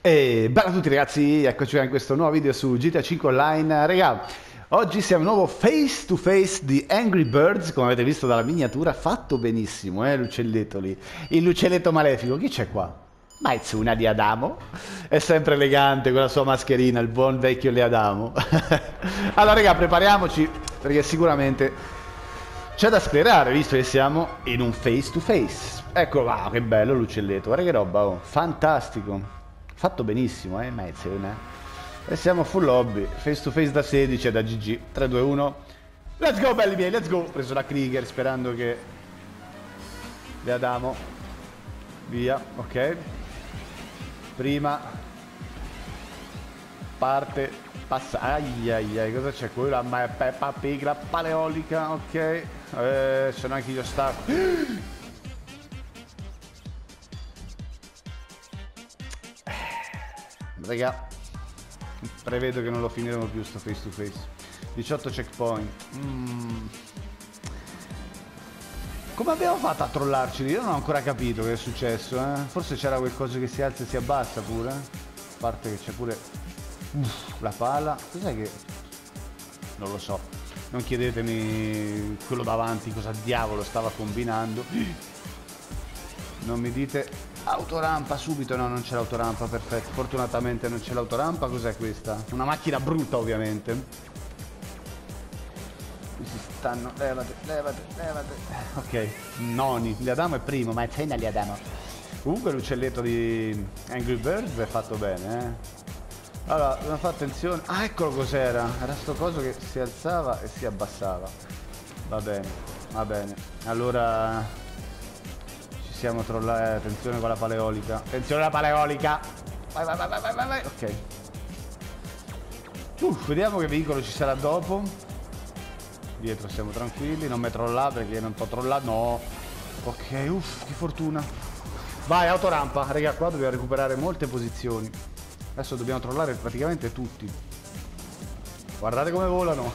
E bella a tutti ragazzi, eccoci qua in questo nuovo video su GTA 5 Online. Raga, oggi siamo nuovo face to face di Angry Birds, come avete visto dalla miniatura, fatto benissimo, l'uccelletto lì. Il l'uccelletto malefico, chi c'è qua? Maizuna di Adamo, è sempre elegante con la sua mascherina, il buon vecchio Di Adamo. Allora raga, prepariamoci, perché sicuramente c'è da sclerare, visto che siamo in un face to face. Ecco, wow, che bello l'uccelletto, guarda che roba, oh, fantastico. Fatto benissimo, Maizuna. E siamo full lobby, face to face da 16 e da GG. 3, 2, 1. Let's go belli miei, let's go. Ho preso la Krieger sperando che le adamo. Via, ok. Prima parte passa. Ai, cosa c'è qui? La Peppa Pig, la paleolica, ok. Sono anche gli ostacoli. Raga, prevedo che non lo finiremo più sto face to face. 18 checkpoint. Come abbiamo fatto a trollarci lì? Io non ho ancora capito che è successo, Forse c'era qualcosa che si alza e si abbassa pure. A parte che c'è pure la pala. Cos'è che... non lo so. Non chiedetemi quello davanti cosa diavolo stava combinando. Non mi dite... autorampa subito, no, non c'è l'autorampa, perfetto. Fortunatamente non c'è l'autorampa. Cos'è questa? Una macchina brutta, ovviamente. Qui si stanno. Levate. Ok, noni. Li Adamo è primo, ma è cena li Adamo. Comunque l'uccelletto di Angry Birds è fatto bene, Allora, dobbiamo fare attenzione. Ah, eccolo cos'era. Era sto coso che si alzava e si abbassava. Va bene. Allora... siamo trollati, attenzione con la paleolica. Attenzione alla paleolica. Vai. Ok. Vediamo che veicolo ci sarà dopo. Dietro siamo tranquilli. Non mi trollare perché non t'ho trollato. No. Ok, che fortuna. Vai, autorampa. Raga, qua dobbiamo recuperare molte posizioni. Adesso dobbiamo trollare praticamente tutti. Guardate come volano.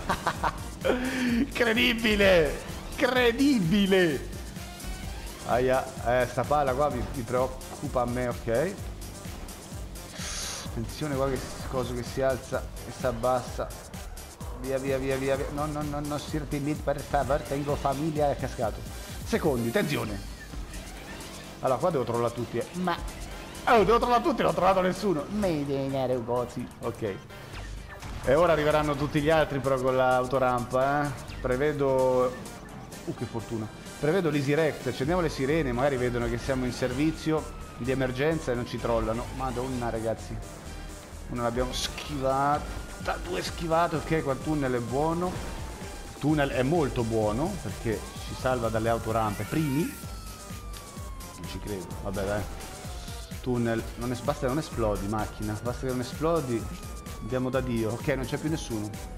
Credibile. Aia, sta palla qua mi preoccupa a me, ok. Attenzione qua che coso che si alza e si abbassa. Via. No, sirti per favore, tengo famiglia, è cascato. Secondi, attenzione. Allora, qua devo trollare tutti, Ma... devo trollare tutti, non ho trovato nessuno. Ok. E ora arriveranno tutti gli altri però con l'autorampa, Prevedo... che fortuna. Prevedo l'Easy Rex, accendiamo le sirene, magari vedono che siamo in servizio di emergenza e non ci trollano. Madonna ragazzi. Una l'abbiamo schivata, 2 schivate, ok, qua il tunnel è buono. Il tunnel è molto buono perché ci salva dalle autorampe. Primi? Non ci credo, vabbè dai. Tunnel, basta che non esplodi macchina, basta che non esplodi. Andiamo da Dio, ok, non c'è più nessuno.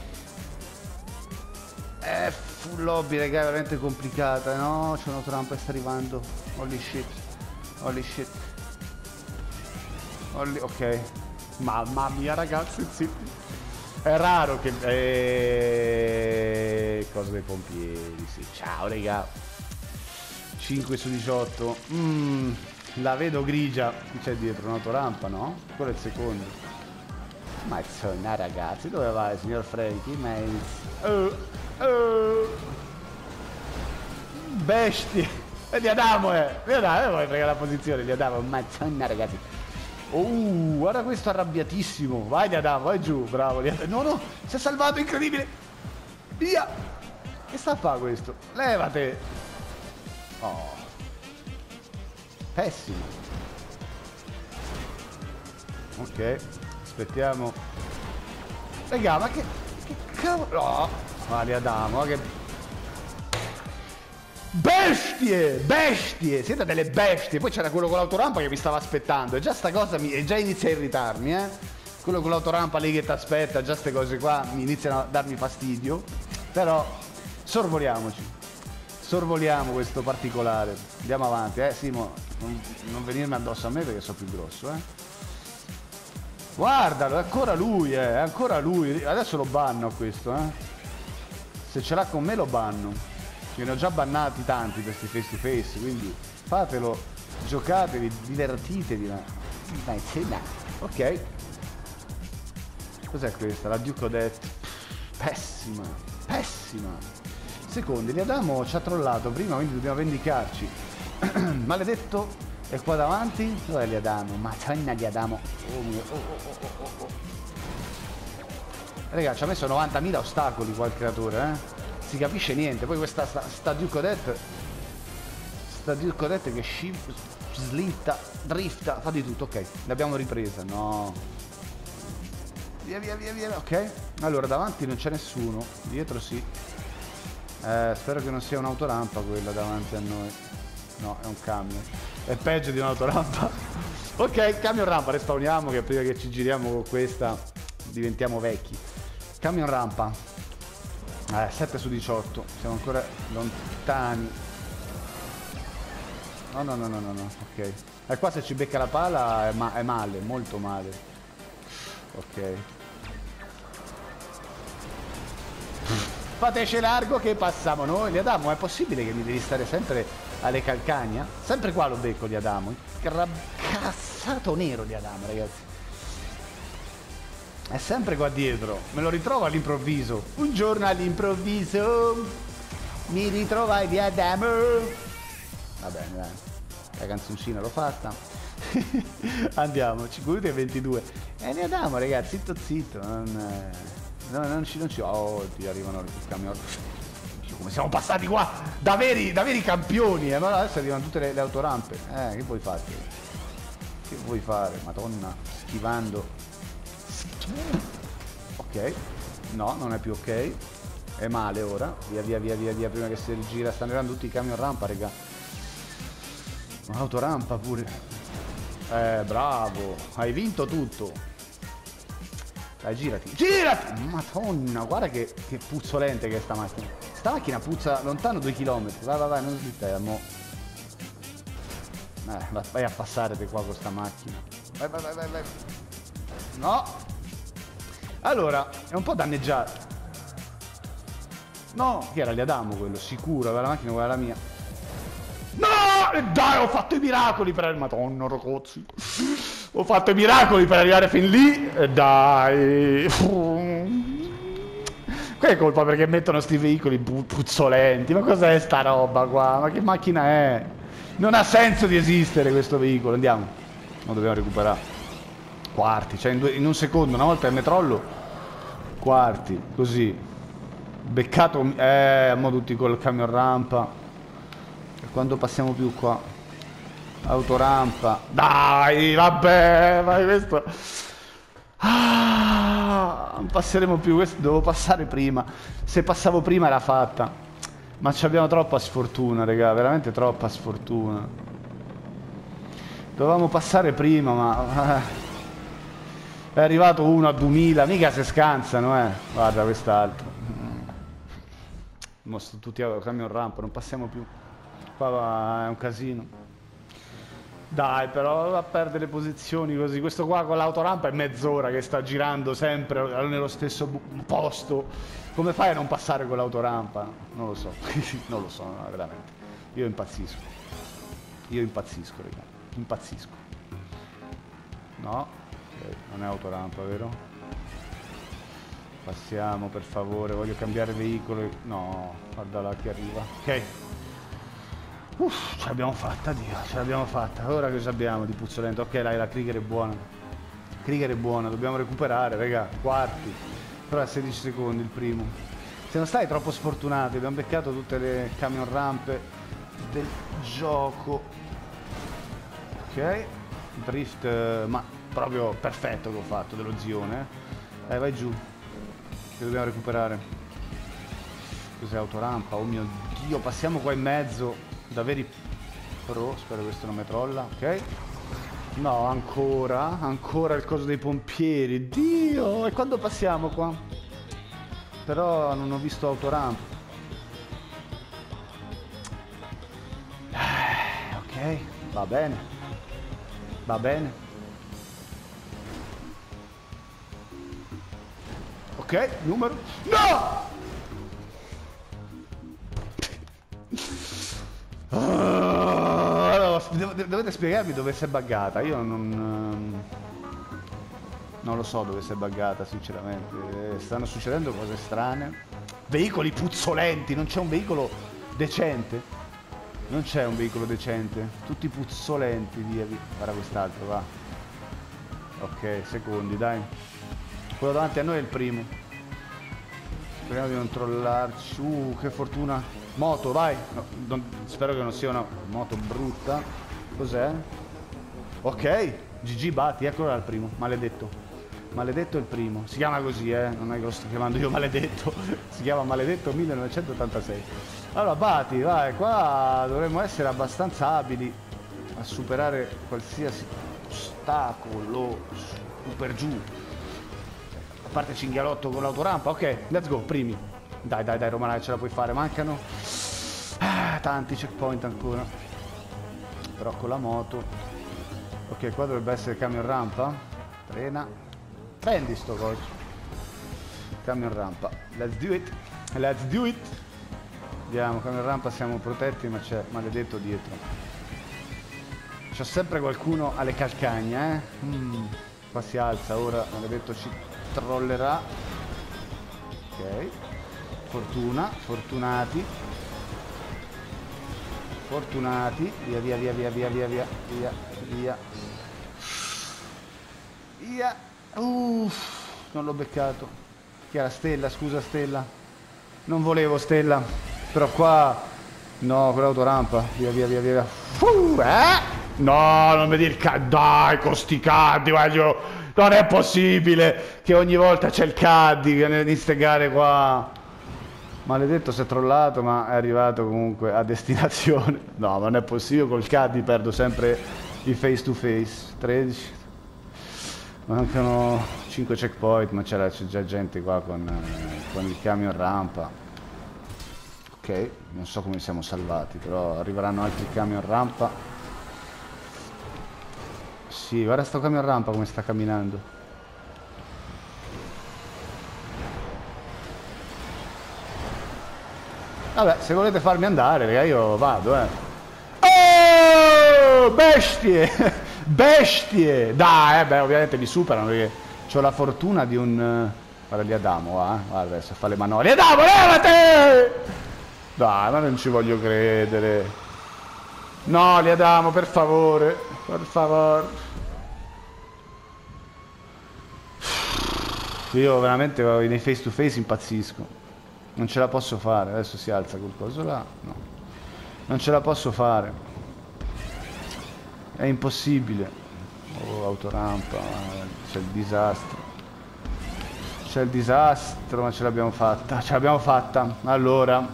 Full lobby, raga, è veramente complicata, no? C'è un'autorampa e sta arrivando. Holy shit. Ok. Mamma mia, ragazzi, sì. È raro che... cosa dei pompieri, sì. Ciao, raga. 5 su 18. La vedo grigia. Chi c'è dietro? Un'autorampa, no? Quello è il secondo. Ma insomma, ragazzi, dove vai, signor Frankie? Bestie. E Di Adamo, Di Adamo, vuoi fregare la posizione, Di Adamo. Mazzonna ragazzi. Guarda questo arrabbiatissimo. Vai Di Adamo, vai giù, bravo Di Adamo. No, si è salvato, incredibile. Via. Che sta a fare questo? Levate. Oh. Pessimo. Ok. Aspettiamo. Raga, ma che cavolo. No. Di Adamo, che... Bestie! Siete delle bestie! Poi c'era quello con l'autorampa che mi stava aspettando. E già sta cosa già inizia a irritarmi, Quello con l'autorampa lì che ti aspetta, già ste cose qua mi iniziano a darmi fastidio. Però sorvoliamoci. Sorvoliamo questo particolare. Andiamo avanti, Simo. Non venirmi addosso a me perché sono più grosso, Guardalo, è ancora lui, Adesso lo banno questo, Se ce l'ha con me lo banno. Io ne ho già bannati tanti questi face to face, quindi fatelo, giocatevi, divertitevi. Dai, Ok. Cos'è questa? La Duke Odette. Pessima, pessima. Secondi, Liadamo ci ha trollato prima, quindi dobbiamo vendicarci. Maledetto. E qua davanti? Dov'è Liadamo? Madonna Liadamo. Oh mio. Raga, ci ha messo 90.000 ostacoli qua il creatore, eh? Si capisce niente. Poi questa sta Duke Odette. Sta Duke Odette che slitta, drifta, fa di tutto. Ok, l'abbiamo ripresa. No. Via, via, via, via. Ok. Allora, davanti non c'è nessuno. Dietro sì. Spero che non sia un'autorampa quella davanti a noi. No, è un camion. È peggio di un'autorampa. Ok, camion rampa, respawniamo che prima che ci giriamo con questa diventiamo vecchi. Camion rampa. 7 su 18. Siamo ancora lontani. No, no, no, no, no, no. Ok. E qua se ci becca la pala è male, molto male. Ok. Fateci largo che passiamo noi. Liadamo, è possibile che mi devi stare sempre alle calcagna? Sempre qua lo becco Liadamo. Cazzato nero Liadamo, ragazzi. È sempre qua dietro. Me lo ritrovo all'improvviso. Un giorno all'improvviso mi ritrovai Liadamo. Va bene, dai. La canzoncina l'ho fatta. Andiamo, 5 minuti e 22. Liadamo, ragazzi, zitto zitto. Non ci... Oh, ti arrivano i camion. Come siamo passati qua da veri campioni, ma adesso arrivano tutte le autorampe. Che vuoi fare? Che vuoi fare? Madonna, schivando. Ok. No, non è più ok. È male ora. Via, via, via, via, via, prima che si rigira. Stanno arrivando tutti i camion rampa, raga. Ma l'autorampa pure. Bravo. Hai vinto tutto. Dai, girati. Girati! Madonna, guarda che puzzolente che è sta macchina. Sta macchina puzza lontano 2 km. Vai, vai, vai, non slittare, vai a passare te qua con sta macchina. Vai, vai, vai, vai, vai. No. Allora, è un po' danneggiato. No, che era Liadamo quello, sicuro, aveva la macchina uguale alla mia. No! E dai, ho fatto i miracoli per... Madonna, ragazzi. Ho fatto i miracoli per arrivare fin lì. E dai. Qua è colpa perché mettono sti veicoli puzzolenti. Ma cos'è sta roba qua? Ma che macchina è? Non ha senso di esistere questo veicolo. Andiamo. Lo dobbiamo recuperare. Quarti, cioè in un secondo. Una volta il metrollo. Quarti, così. Beccato. Mo tutti col camion rampa. Quando passiamo più qua? Autorampa. Dai, vabbè, vai questo. Non passeremo più, questo devo passare prima. Se passavo prima era fatta. Ma abbiamo troppa sfortuna, raga, veramente troppa sfortuna. Dovevamo passare prima, ma è arrivato uno a 2000, mica se scansano, Guarda quest'altro. Mostro tutti a camion rampa, non passiamo più. Qua è un casino. Dai, però va a perdere le posizioni così. Questo qua con l'autorampa è mezz'ora che sta girando sempre nello stesso posto. Come fai a non passare con l'autorampa? Non lo so. Non lo so, no, veramente. Io impazzisco. Io impazzisco, raga. Impazzisco. No, okay. Non è autorampa, vero? Passiamo, per favore. Voglio cambiare veicolo. No, guarda là che arriva. Ok. Ce l'abbiamo fatta, Dio, ce l'abbiamo fatta. Ora che abbiamo di puzzolento? Ok, dai, la Krieger è buona. Krieger è buona, dobbiamo recuperare, raga. Quarti. Però a 16 secondi il primo. Siamo stati troppo sfortunati, abbiamo beccato tutte le camion rampe del gioco. Ok. Drift, ma proprio perfetto che ho fatto dello zione. Vai giù. Che dobbiamo recuperare. Cos'è autorampa? Oh mio Dio, passiamo qua in mezzo. Da veri pro, spero questo non mi trolla, ok? No, ancora il coso dei pompieri, Dio! E quando passiamo qua? Però non ho visto autorampa. Ok, va bene. Va bene. Ok, numero... No! Allora, dovete spiegarmi dove si è buggata. Io non... Non lo so dove si è buggata, sinceramente. Stanno succedendo cose strane. Veicoli puzzolenti, non c'è un veicolo decente. Non c'è un veicolo decente. Tutti puzzolenti, via. Guarda quest'altro, va. Ok, secondi, dai. Quello davanti a noi è il primo. Speriamo di non trollarci. Che fortuna. Moto, vai. No, spero che non sia una moto brutta. Cos'è? Ok. GG batti, eccolo là il primo. Maledetto. Maledetto il primo. Si chiama così, non è che lo sto chiamando io maledetto. Si chiama Maledetto 1986. Allora batti, vai. Qua dovremmo essere abbastanza abili a superare qualsiasi ostacolo su per giù. A parte cinghialotto con l'autorampa. Ok, let's go, primi. Dai, dai, dai, Romanai, ce la puoi fare. Mancano tanti checkpoint ancora. Però con la moto. Ok, qua dovrebbe essere camion rampa. Trena. Prendi sto coso. Camion rampa. Let's do it. Let's do it. Vediamo, camion rampa siamo protetti, ma c'è maledetto dietro. C'è sempre qualcuno alle calcagna, Qua si alza, ora maledetto ci trollerà. Ok. Fortuna, fortunati. Fortunati. Via, via, via, via, via, via, via, via, via. Via. Non l'ho beccato. Chi era? Stella, scusa Stella. Non volevo Stella. Però qua... No, quell'autorampa. Via, via, via, via. No, non mi dire il dai, con sti caddi, guarda. Non è possibile che ogni volta c'è il caddi in ste gare qua. Maledetto, si è trollato, ma è arrivato comunque a destinazione. No, ma non è possibile, col caddi perdo sempre i face to face. 13. Mancano 5 checkpoint, ma c'è già gente qua con il camion rampa. Ok, non so come siamo salvati, però arriveranno altri camion rampa. Sì, guarda sto camion rampa come sta camminando. Vabbè, se volete farmi andare, raga, io vado, Oh, bestie! Bestie! Dai, beh, ovviamente mi superano perché ho la fortuna di un... Guarda lì Adamo, va, guarda adesso fa le manole. Adamo, levate! Dai, ma non ci voglio credere. No, li Adamo, per favore. Per favore. Io veramente nei face to face impazzisco. Non ce la posso fare. Adesso si alza quel coso là. No. Non ce la posso fare. È impossibile. Oh, autorampa, c'è il disastro. C'è il disastro, ma ce l'abbiamo fatta. Ce l'abbiamo fatta. Allora.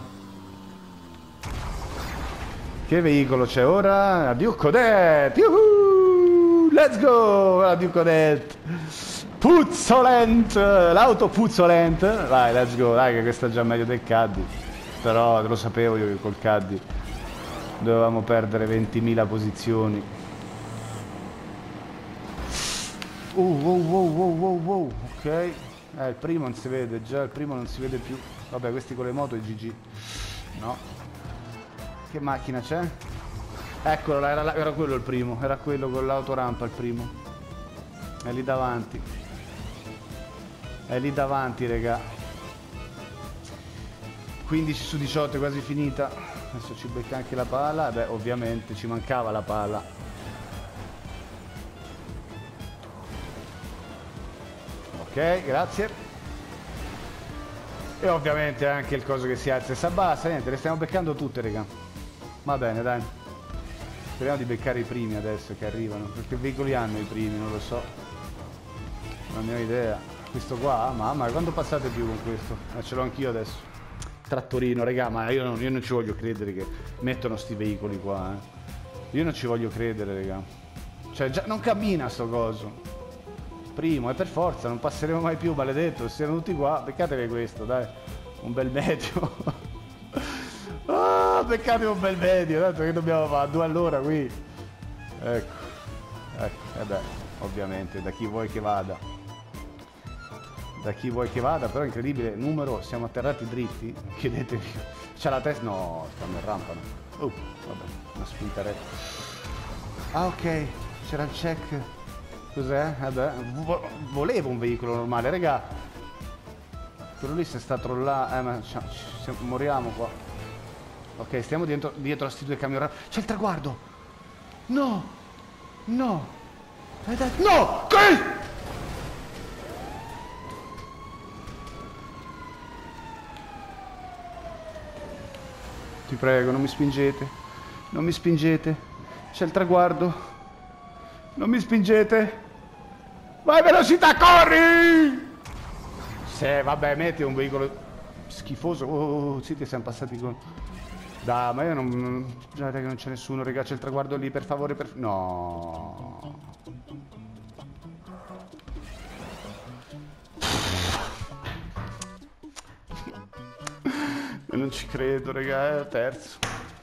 Che veicolo c'è ora? La Duke Odette! Yuhu! Let's go! La Duke Odette! Puzzolent! L'auto puzzolent! Vai, let's go! Dai, che questa è già meglio del Caddy. Però lo sapevo io che col Caddy dovevamo perdere 20.000 posizioni. Wow. Ok. Il primo non si vede, già il primo non si vede più. Vabbè, questi con le moto è GG. No. Che macchina c'è? Eccolo, era quello il primo. Era quello con l'autorampa il primo. È lì davanti. È lì davanti, raga. 15 su 18 è quasi finita. Adesso ci becca anche la pala. Beh, ovviamente ci mancava la pala. Ok, grazie. E ovviamente anche il coso che si alza e si abbassa. Niente, le stiamo beccando tutte, raga. Va bene, dai. Speriamo di beccare i primi adesso che arrivano. Perché veicoli hanno i primi, non lo so. Non ne ho idea. Questo qua? Mamma, quando passate più con questo? Ce l'ho anch'io adesso. Trattorino, raga, ma io non ci voglio credere che mettono sti veicoli qua, Io non ci voglio credere, raga. Cioè, già non cammina sto coso. Primo, e per forza, non passeremo mai più, maledetto. Siamo tutti qua, beccatevi questo, dai. Un bel medio. Beccatevi un bel medio, tanto che dobbiamo fare 2 all'ora qui. Ecco, e beh, ovviamente, da chi vuoi che vada. Da chi vuoi che vada, però è incredibile, numero, siamo atterrati dritti? Chiedetevi. C'ha la testa? No, stanno in rampa, no. Vabbè, una spinta retta. Ah, ok, c'era il check. Cos'è? Vabbè, volevo un veicolo normale, raga. Quello lì si sta trollando. Ma moriamo qua. Ok, stiamo dietro a sti due camion. C'è il traguardo! No! No! No! Che? Ti prego, non mi spingete. Non mi spingete. C'è il traguardo. Non mi spingete. Vai velocità, corri! Se, vabbè, metti un veicolo schifoso. Oh, zitti, siamo passati con... Dai, ma io non... Guardate che non c'è nessuno, raga, c'è il traguardo lì, per favore, No. Io non ci credo, raga, è terzo.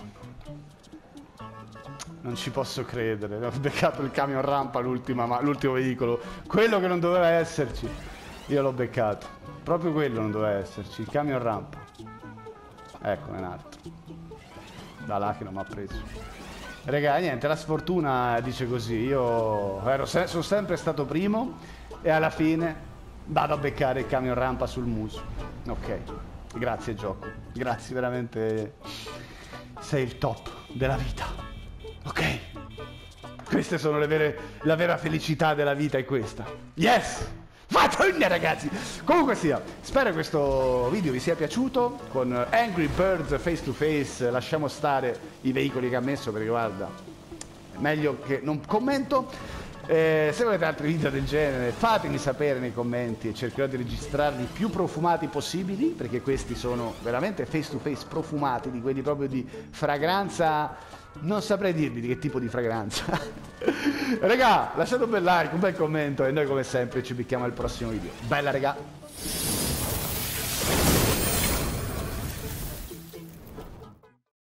Non ci posso credere, ho beccato il camion rampa l'ultimo veicolo. Quello che non doveva esserci. Io l'ho beccato. Proprio quello non doveva esserci, il camion rampa. Ecco, è un altro. Da là che non mi ha preso. Raga, niente, la sfortuna dice così. Io sono sempre stato primo e alla fine vado a beccare il camion rampa sul muso. Ok, grazie gioco. Grazie, veramente. Sei il top della vita. Ok, queste sono la vera felicità della vita, è questa. Yes! Madonna ragazzi! Comunque sia, spero che questo video vi sia piaciuto. Con Angry Birds Face to Face lasciamo stare i veicoli che ha messo, perché guarda, è meglio che non commento. Se volete altri video del genere fatemi sapere nei commenti e cercherò di registrarli più profumati possibili, perché questi sono veramente face to face profumati, di quelli proprio di fragranza. Non saprei dirvi di che tipo di fragranza. Raga, lasciate un bel like, un bel commento e noi come sempre ci becchiamo al prossimo video. Bella raga!